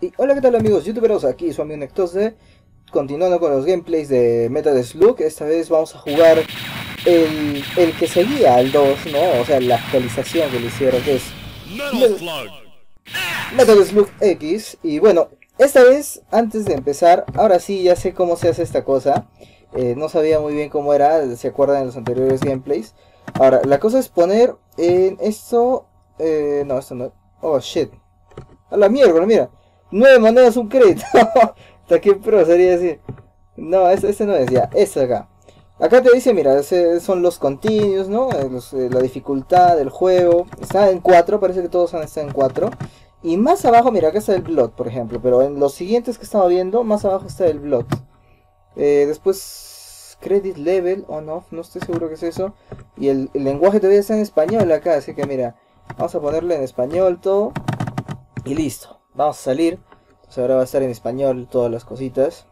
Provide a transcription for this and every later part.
Y hola, ¿qué tal amigos youtuberos? Aquí su amigo Nectose, continuando con los gameplays de Metal Slug. Esta vez vamos a jugar el que seguía al 2, ¿no? O sea, la actualización que le hicieron, que es Metal Slug X. Y bueno, esta vez, antes de empezar, ahora sí ya sé cómo se hace esta cosa. No sabía muy bien cómo era, se acuerdan de los anteriores gameplays. Ahora, la cosa es poner en esto... no, esto no... Oh, shit. A la mierda, mira. 9 monedas, un crédito. Hasta qué pro sería decir. No, este no es, ya. Este acá. Acá te dice, mira, son los continuos, ¿no? La dificultad del juego. Está en 4, parece que todos están en 4. Y más abajo, mira, acá está el Blood, por ejemplo. Pero en los siguientes que estaba viendo, más abajo está el Blood. Después, Credit Level on Off, no estoy seguro que es eso. Y el lenguaje todavía está en español acá, así que mira, vamos a ponerle en español todo. Y listo. Vamos a salir. Entonces ahora va a estar en español todas las cositas.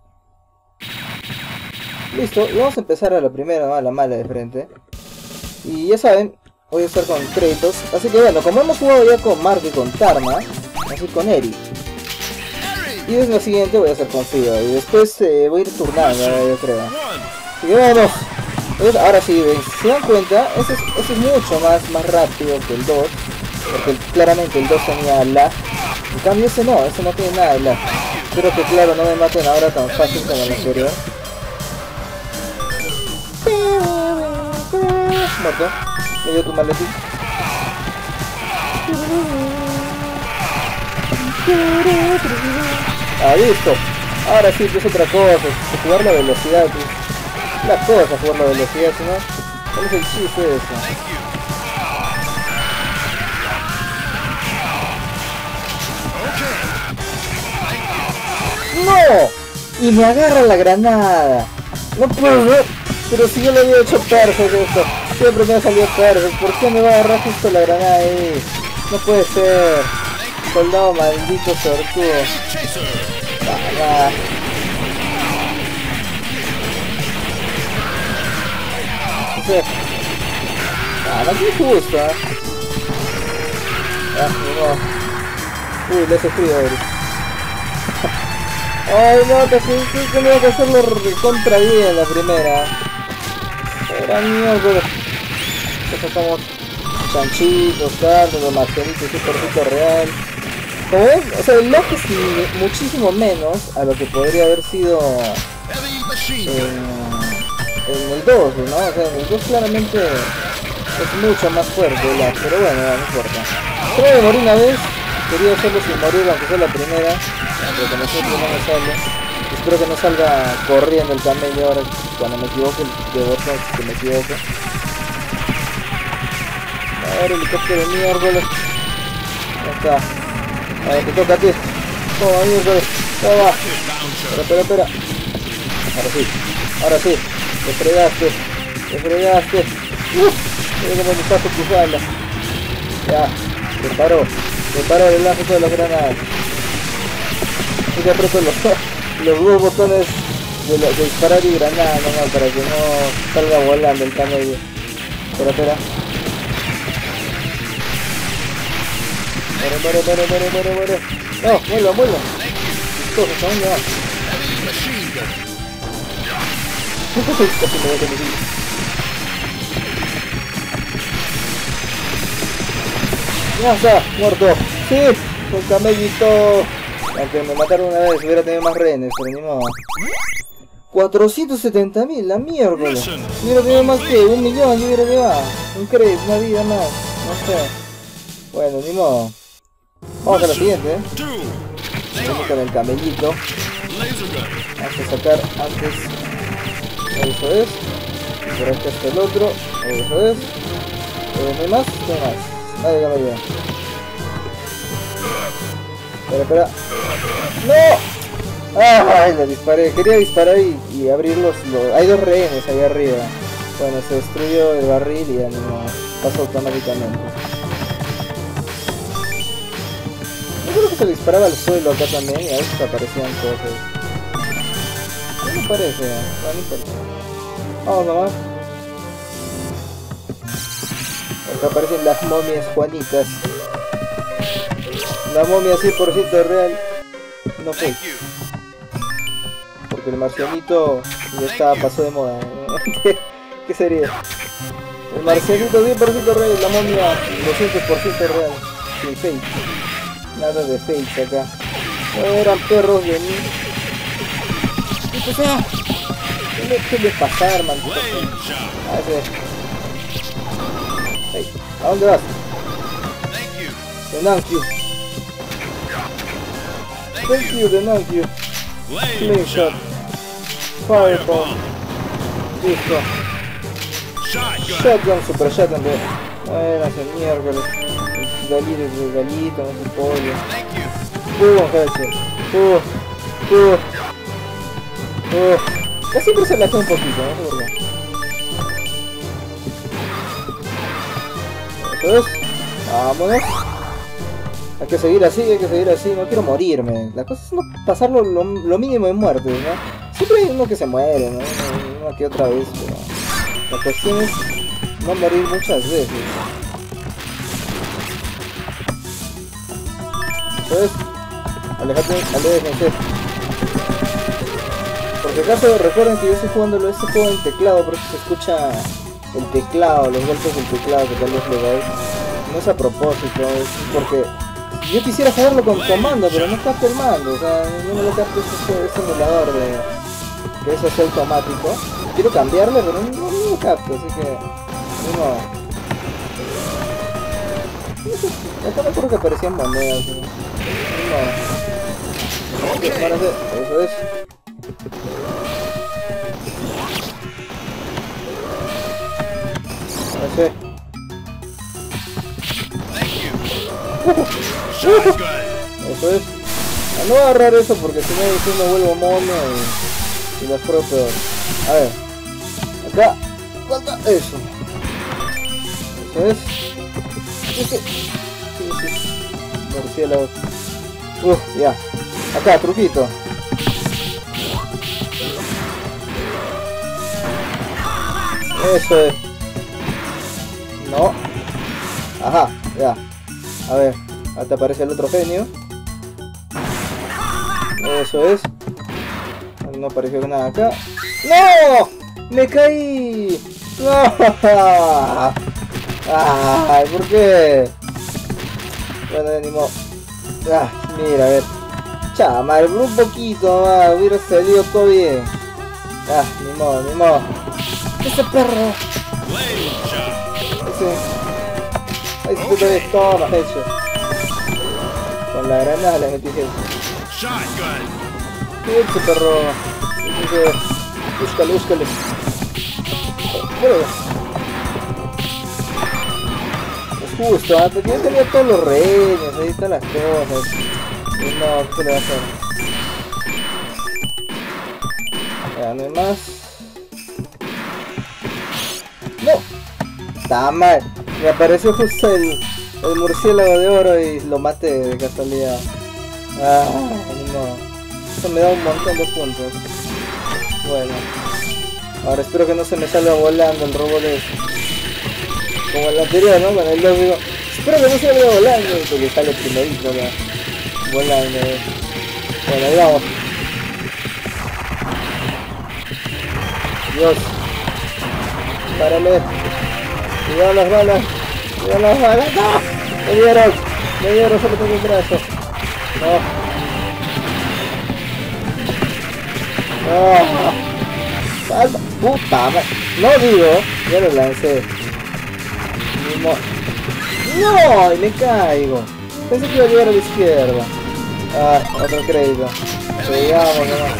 Listo. Y vamos a empezar a la primera, a la mala de frente. Y ya saben, voy a estar con créditos. Así que bueno, como hemos jugado ya con Mark y con Tarma, así con Eri. Y desde lo siguiente voy a hacer con Fido. Y después voy a ir turnando, yo creo. Así que bueno. Entonces, ahora sí, si se dan cuenta, este es mucho más rápido que el 2. Porque claramente el 2 tenía lag. En cambio ese no tiene nada de lag. Espero que claro no me maten ahora tan fácil como el anterior. Muerto. Me dio tu maletín. Ah, listo. Ahora sí, que es otra cosa. Jugar la velocidad. La cosa, jugar la velocidad, si no. ¿Cuál es el chiste de eso? ¡No! Y me agarra la granada. No puedo ver. Pero si yo lo había hecho perfecto esto. Siempre me ha salido perfecto. ¿Por qué me va a agarrar justo la granada ahí? No puede ser. Soldado maldito sortudo. Ah, no es justo, ¿eh? No. Uy, le he sufrido Eric. Ay no, que tenía que hacerlo contra bien la primera. Era mierda. Entonces somos chanchitos, carne, los marcianitos, supercito real. Como ven, o sea, el lag es muchísimo menos a lo que podría haber sido en el 2, ¿no? O sea, en el 2 claramente es mucho más fuerte el lag, pero bueno, no importa. Creo que morí una vez, quería hacerlo sin morir, aunque sea la primera. Pero como siempre no me sale. Espero que no salga corriendo el camello ahora cuando me equivoque, de verdad que me equivoque. A ver, helicóptero de miércoles. Ya está. A ver, te toca a ti. Toma, miércoles. Toma. Espera. Ahora sí. Te fregaste. Mira cómo me está cruzando. Ya. Te paró el enlace de las granadas. Y aprieto los dos botones de disparar y granada nomás para que no salga volando el camello. Espera. Muere. No, muelo. Cosas, aún no va. Casi me voy a conducir. Ya está, muerto. Sí, con camellito. Aunque me mataron una vez, hubiera tenido más rehenes, pero ni modo. 470.000, la mierda. Hubiera tenido más que 1 millón, yo hubiera llevado. Un crédito, una vida más. No sé. Bueno, ni modo. Vamos a la siguiente, Vamos con el camellito. Vamos a sacar antes. Eso es. Por acá está el otro. Eso es. ¿No hay más? No hay más. Dale, camello. Espera. ¡No! ¡Ay! Le disparé. Quería disparar y abrir los... Hay dos rehenes ahí arriba. Bueno, se destruyó el barril y ya no pasó automáticamente. Yo creo que se disparaba al suelo acá también y a veces aparecían cosas. No me parece, no importa. Vamos nomás. Acá aparecen las momias Juanitas. La momia 100% real. No fue. Porque el marcianito ya pasó de moda. ¿Qué sería? El marcianito 100% real, la momia 200% real. Sin fake. Nada de fake acá. No eran perros de mí. ¿Qué sea? ¿Qué les pasar, maldito? Hey, ¿a dónde vas? The Nankyu. Thank you, the Nankyu. Flame shot. Fireball. Listo. Shotgun, super shotgun de... Bueno, hace miércoles. Galito, no sé, pollo. Headshot. Ya siempre se la hace un poquito, no sé por qué. Eso es. Vámonos. Hay que seguir así, no quiero morirme. La cosa es no pasarlo lo mínimo de muertes, ¿no? Siempre hay uno que se muere, ¿no? Una que otra vez, pero... La cuestión es no morir muchas veces. Entonces, aléjense. Porque acaso recuerden que yo estoy jugando este juego en teclado, por eso se escucha el teclado, los golpes del teclado que tal vez le dais. No es a propósito, es porque yo quisiera jugarlo con comando, pero no capto el mando, o sea, no me lo capto ese emulador de que es así automático. Quiero cambiarle, pero no lo capto, así que no. Acá me acuerdo que aparecían monedas, ¿no? Eso es. Eso es. A no agarrar eso porque si no después me vuelvo mono y las pruebo peor. A ver. Acá. Falta eso. Eso es. Sí. Murciélago. Ya. Acá, truquito. Eso es. No. Ajá, ya. A ver, hasta aparece el otro genio. Eso es. No apareció nada acá. ¡No! ¡Me caí! ¡No! ¡Ay! ¿Por qué? Bueno, ni modo. Ah, mira, a ver. Chaval, un poquito más. Hubiera salido todo bien. Ah, ni modo. ¡Ese perro! Ahí se te ves todo hecho. Con la granada le metí hecho. ¡Ese perro! Búscale. Es justo, porque yo tenía todos los rehenes, ahí están las cosas. Y no, ¿qué le va a hacer? Ya, no hay más. ¡No! ¡Está mal! Me apareció justo el murciélago de oro y lo maté de casualidad. Ah, no. Eso me da un montón de puntos. Bueno. Ahora espero que no se me salga volando el robot ese. Como el anterior, ¿no? Con el 2 digo, espero que no se salga volando, porque sale primerito acá. Volando. Bueno, ahí vamos. Dios. Párale. Cuidado las balas. ¡No! Me dieron, solo tengo un brazo. No. Salva. Puta madre. No digo, ya lo lancé. No, y me caigo. Pensé que iba a llegar a la izquierda. Ah, otro crédito. Sigamos nomás.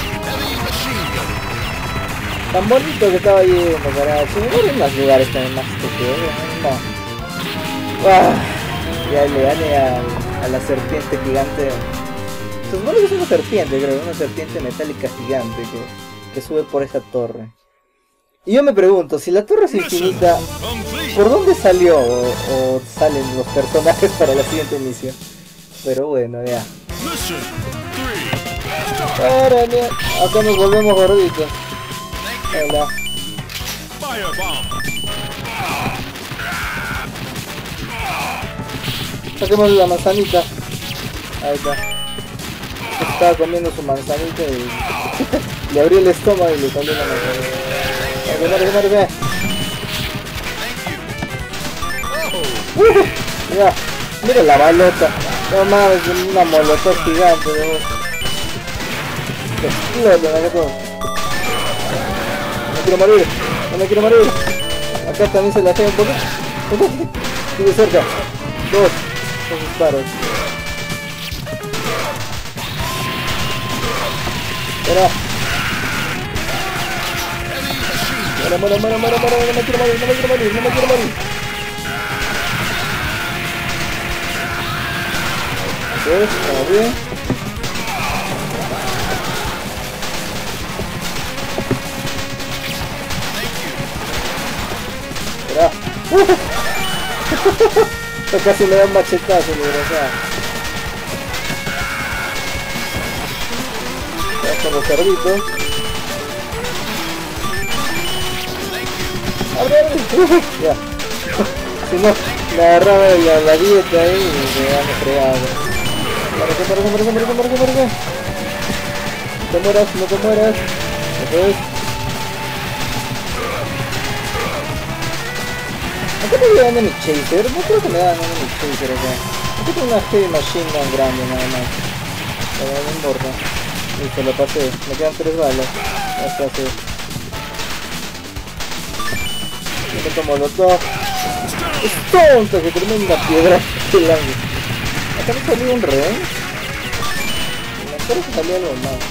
Tan bonito que estaba yendo, carajo. No hay más lugares tan más que ya le gané a la serpiente gigante. Se supone que es una serpiente, creo, una serpiente metálica gigante que sube por esa torre. Y yo me pregunto, si la torre es infinita, ¿por dónde salió o salen los personajes para la siguiente misión? Pero bueno, ya. Acá nos volvemos gorditos. Hola. Saquemos la manzanita. Ahí está. estaba comiendo su manzanita y le abrió el estómago y le salió la manzanita. Muere. Mira, mira la balota. No mames, una molotov gigante, ¿no? Explota, acá todo. No me quiero morir. Acá también se la cae un poco. Sigue cerca. Dos disparos. Mira. Muere. No me quiero morir. Está bien. Espera. Esto casi me da un machetazo, mi desgraciado. Ya con los cerditos. ¡Abre! Ya. Si no, me agarraba la dieta ahí y me han fregado. Muere. No te mueras. Eso es. ¿Acá me llevan mi chaser? No creo que me dan mi chaser acá. Aquí tengo una heavy machine gun grande nada más. Pero no importa. Listo, lo pasé. Me quedan 3 balas. Ya está así. Me tomo los dos. ¡Es tonto! Que tremenda piedra que langue. Acá me salió un rehén. Me acuerdo que salió algo más.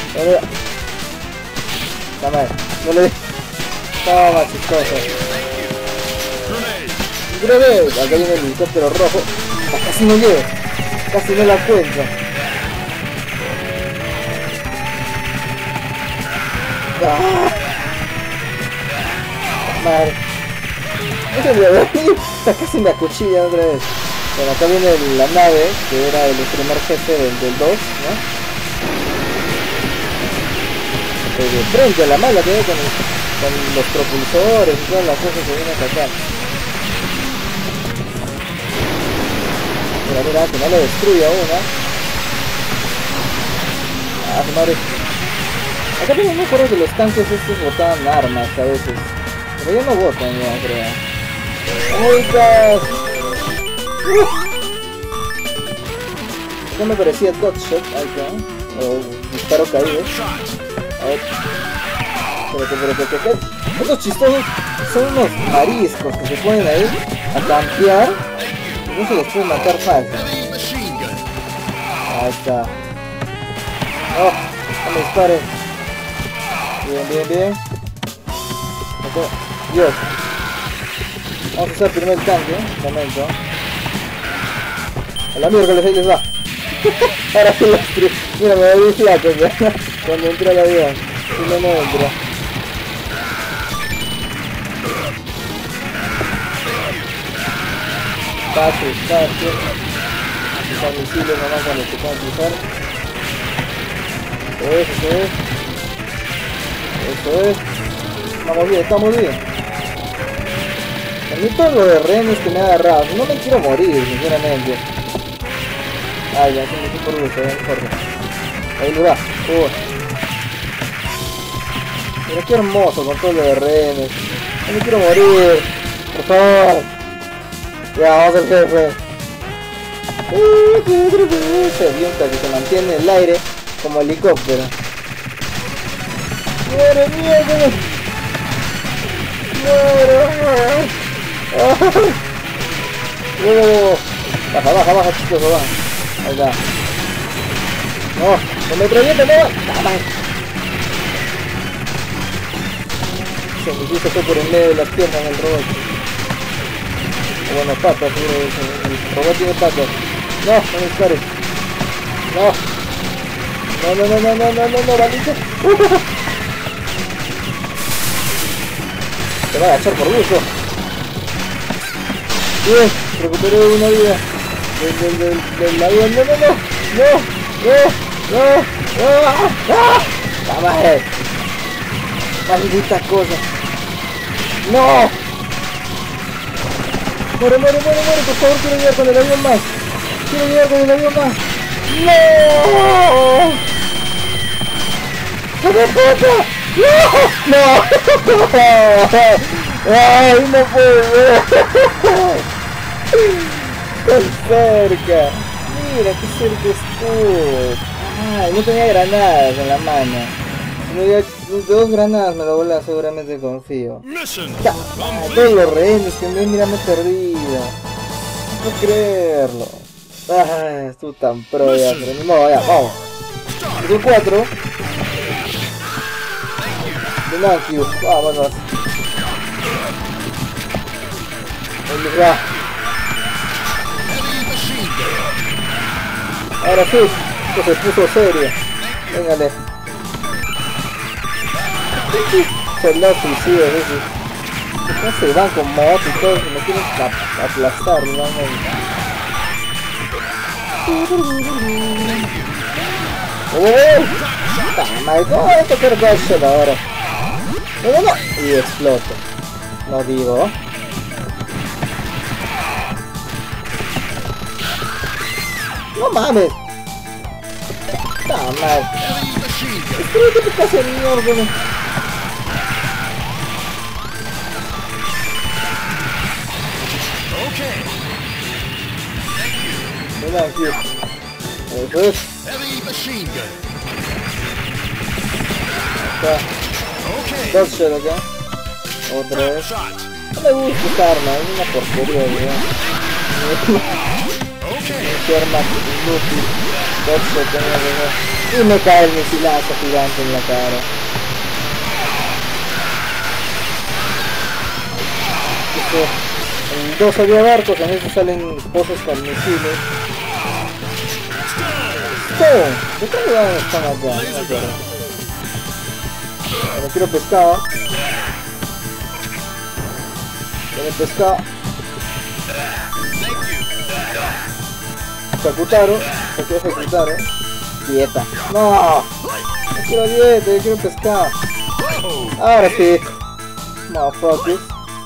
No le... Toma, chistoso. Grenade. Acá viene el helicóptero rojo. Casi no llego. Casi no la cuento. Madre. Casi me acuchilla otra vez. Bueno, acá viene la nave, que era el primer jefe del 2, ¿no? De frente a la mala que ve con los propulsores y todas las cosas que viene a atacar. Mira, que no lo destruya aún, ¿eh? Ah, su madre. Acá también me acuerdo que los tanques estos botaban armas a veces. Pero ya no botan, ya creo. ¡Muertas! Acá me parecía Dotshot, acá. O disparo caído. A ver. Espérate. Estos chistosos son unos mariscos que se ponen ahí a campear. Y no se los puede matar fácil. Ahí está. Oh, no me disparen. Bien. Dios. Vamos a usar primero el tanque, un momento. A la miércoles, ahí les va. Ahora sí los tres. Mira, me volví flaco ya. Cuando entré al avión. Si no entro. Fácil. Usar misiles nomás cuando se puedan cruzar. Eso es. Estamos bien. A mí todo lo de rehenes que me ha agarrado, no me quiero morir, sinceramente. Ay, ya, sí me fui por gusto, no importa. Ahí lo da. Mira qué hermoso con todo lo de rehenes. No me quiero morir. Por favor. Ya, vamos al jefe. Se avienta que se mantiene en el aire como helicóptero. ¡Muere, mierda! Baja, chicos, baja. Ahí está. No me revienta, no. Se me hizo por en medio de las piernas del robot. Bueno, patas, el robot tiene patas. No me dispares. No, balita. Se va a agachar por gusto. Bien, recuperé una vida del avión. ¡La madre! ¡Maldita cosa! ¡No! Muere, por favor, quiero llegar con el avión más. ¡No! de puta! ¡No! ¡No! ¡Ay, no puedo ver! ¡Tan cerca! Mira, qué cerca estuvo. Ay, no tenía granadas en la mano. Si no había dos granadas me lo voy a seguramente confío. Todos los rehenes que mira me he perdido. No puedo creerlo. Ay, estuvo tan pro ya, pero ni modo, ya, vamos. Son 4. Thank you. Vámonos. Va. Ahora sí, esto se puso serio. Véngale. Soldados suicidas esos. No se van con moto y todo, me quieren aplastar, realmente. Madre, ¿cómo voy a tocar Godshot ahora? No. Y exploto. No digo. No mames. Madre. Espero que te pase el mierda. Thank you. Eso es. Acá. Godshot acá. Otra vez. No me gusta esta arma, es una porquería, ¿verdad? Qué arma inútil. Godshot tenía que ver. Y me cae el misilazo gigante en la cara. En 2 había barcos, en este salen pozos con misiles. ¿De qué lugar están acá? No me acuerdo. Bueno, quiero pescado. Quiero pescado. Ejecutaron. Dieta. No. No quiero dieta, yo quiero pescado. Ahora sí. Motherfuckers.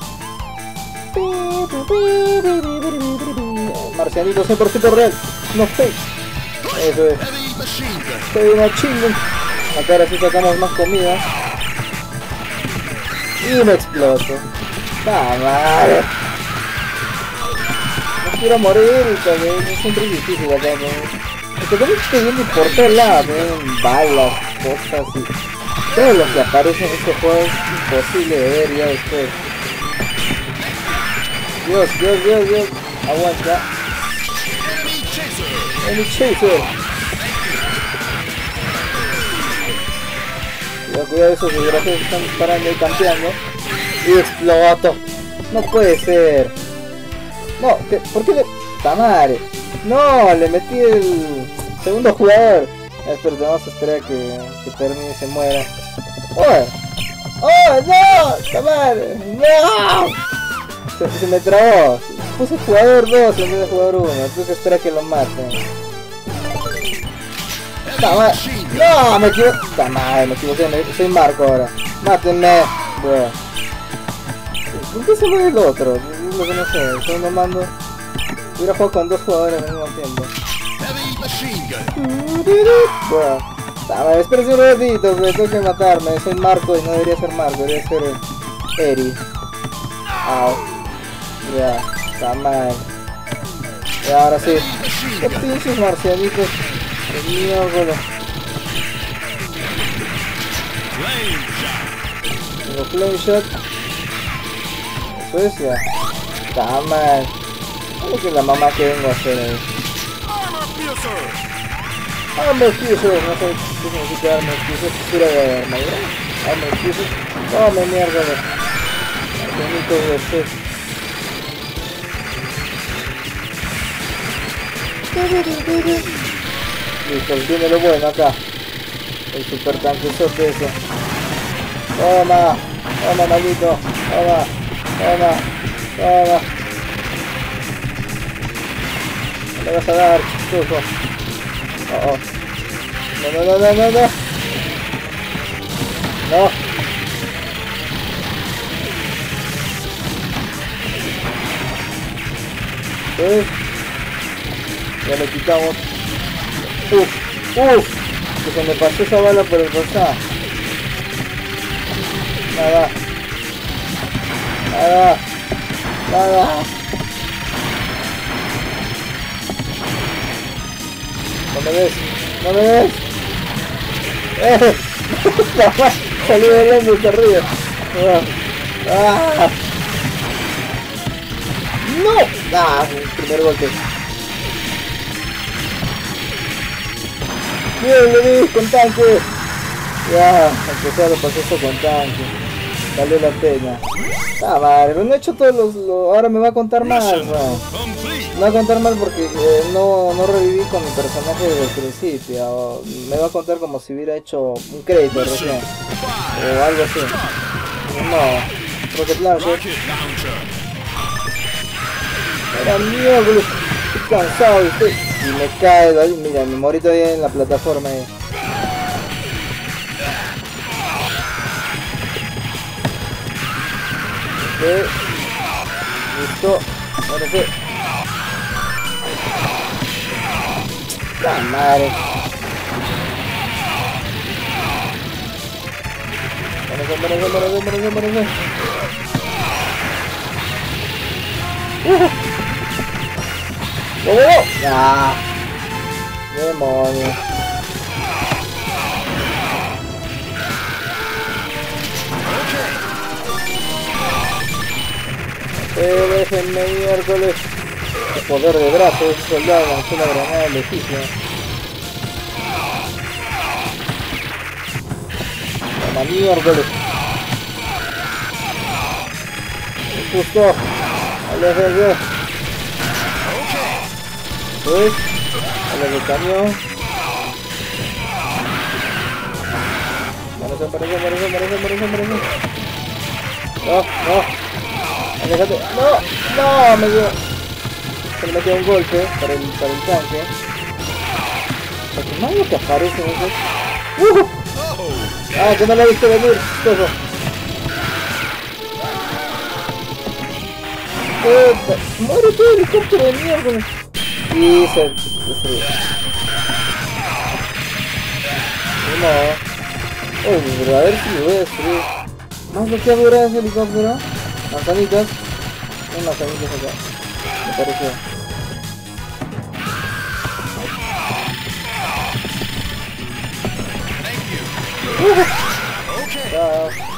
Marcianito 100% real. No fake. Eso es. Soy una chinga. Acá ahora sí sacamos más comida. Y me exploto. Madre. No quiero morir, porque es siempre difícil acá. Porque como estoy viendo por todos lados, balas, cosas y todo lo que aparece en este juego es imposible de ver ya después. Dios. Aguanta. Enemy chaser. Cuidado, esos desgraciados están parando y campeando. Y exploto. No puede ser. No, ¿por qué le...? ¡Tamare! No, le metí el segundo jugador. Espera, vamos a esperar a que termine y se muera. ¡Oh! ¡No! ¡Tamare! ¡No! Se me trabó. Puse jugador 2 en vez de jugador 1. Entonces espera que lo maten. No, me equivoqué. Me equivoqué. Soy Marco ahora. Mátenme. Bueno. ¿Por qué se mueve el otro? Es lo que no sé. El segundo mando. Hubiera jugado con 2 jugadores al mismo tiempo. Bueno. Espérense un ratito, pero tengo que matarme. Soy Marco y no debería ser Marco, debería ser Eri. Au. Ya. Está mal. Y ahora sí. ¿Qué pinches marcianitos? ¡Qué mierda! Tengo flame shot. Eso es ya. Está mal. ¿Qué es la mamá que vengo a hacer ahí? Armor Fuser. No sé qué significa Armor Fuser. Fusura de armadura. Armor Fuser. Tome mierda de... Marcianitos de estos. Listo, viene lo bueno acá. El super tanquezote ese. Toma, malito. Toma. No me vas a dar, chistoso. No. No. ¿Ves? Ya le quitamos. Que se me pasó esa bala por el costado. Nada. Nada. Nada. No me ves. No me ves. Salí volando hasta arriba. Ah. ¡No! ¡Ah! Primer golpe. ¡Bien, lo vi! ¡Con tanque! Ya, aunque sea lo pasé esto con tanque. Valió la pena. Ah, madre, pero no he hecho todos los... Ahora me va a contar mal, ¿no? Me va a contar mal porque no reviví con mi personaje desde el principio. Me va a contar como si hubiera hecho un crédito recién. O algo así. No. Rocket Launcher. Era miércoles. Estoy cansado de usted. Y me cae de ahí. Mira, me morí todavía en la plataforma ahí. Listo. Ahora sí. ¡La madre! Parece. ¡Oh! ¡Ah! ¡Demonios! Déjenme miércoles. El poder de brazo de ese soldado lanzó la granada lejísima. La miércoles. Justo. Aléjense. Pues. A del camión. Parece. No. Aléjate. No, me dio. Se le metió un golpe para el tanque. Porque más lo que aparece en eso. Ah, que no lo he visto venir. Todo. Muere todo el helicóptero de mierda. Y se destruyó. No. Uy, pero a ver si me voy a destruir. Más lo que dura ese helicóptero. Manzanitas. Hay manzanitas acá. Me pareció. Chao.